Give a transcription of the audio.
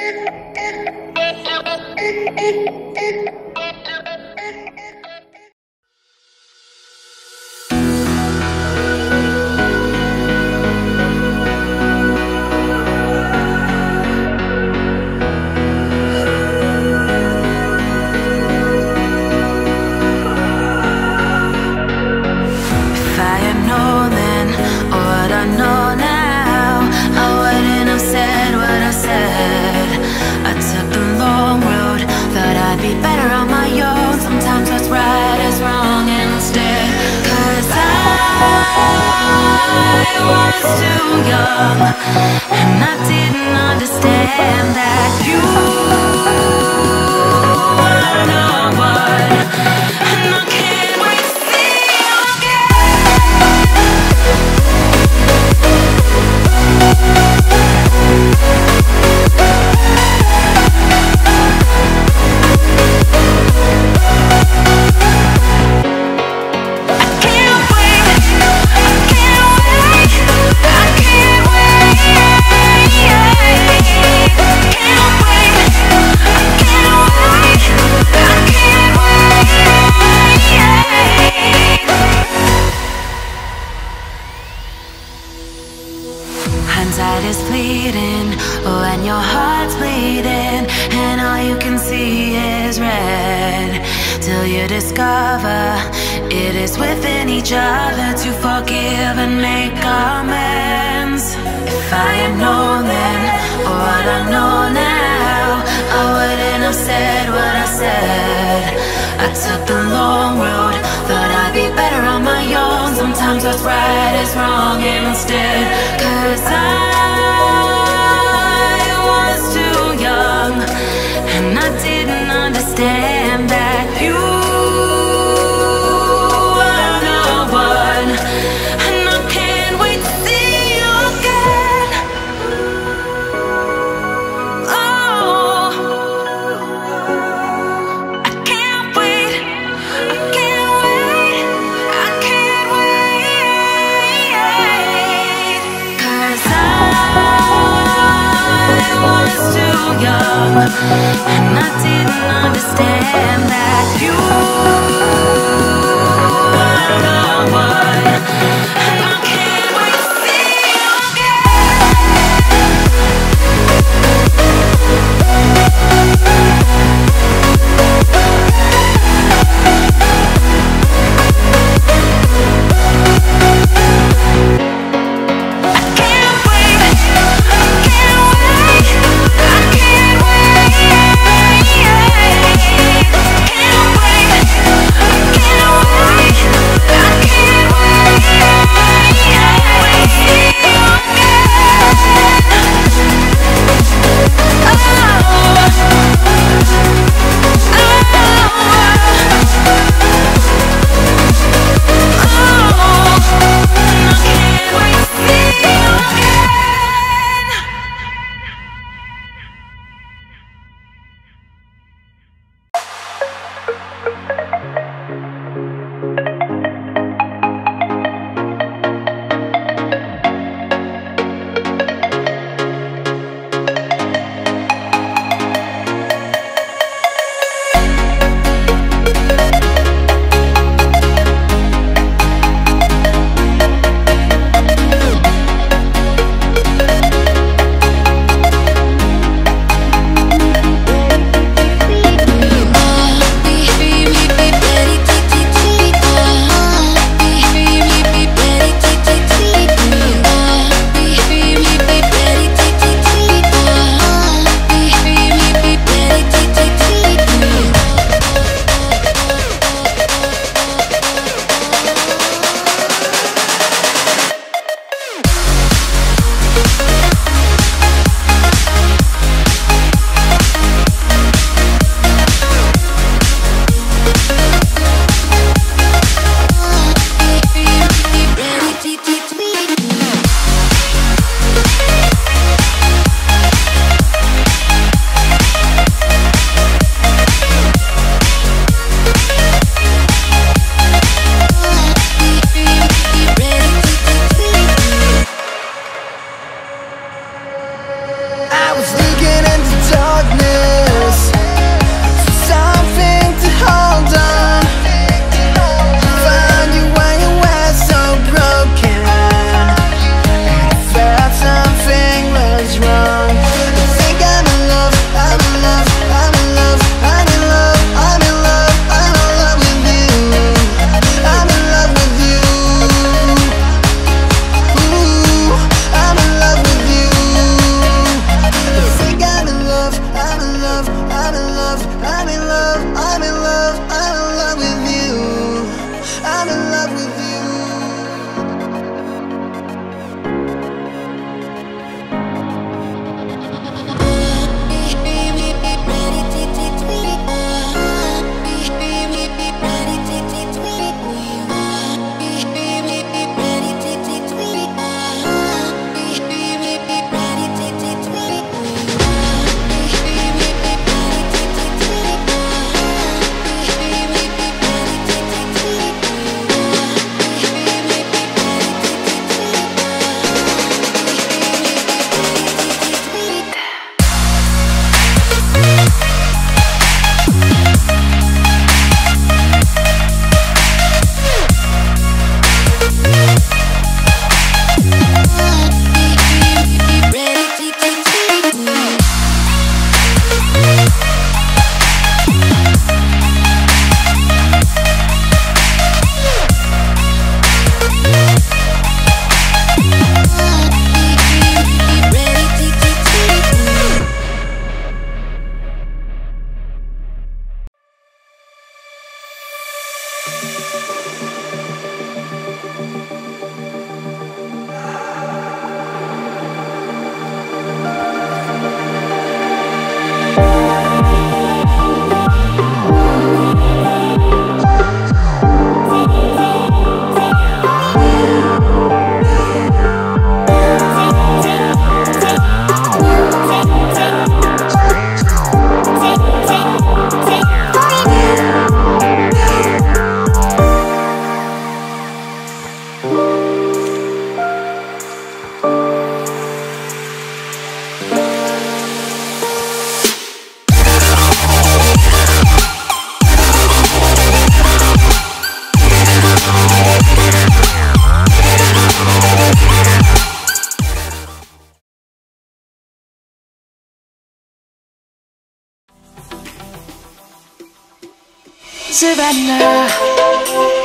Hindsight is fleeting, oh, and your heart's bleeding, and all you can see is red, till you discover it is within each other to forgive and make amends. If I had known then, or what I know now, I wouldn't have said what I said. I took the long road, thought I'd be better on my own. Sometimes what's right is wrong instead, 'cause I was too young, and I didn't understand that you were the one, and I can't wait to see you again. Oh, I can't wait, I can't wait, I can't wait, 'cause I was too young, and I didn't understand that you were the one, and I can't wait to see you again. Savannah.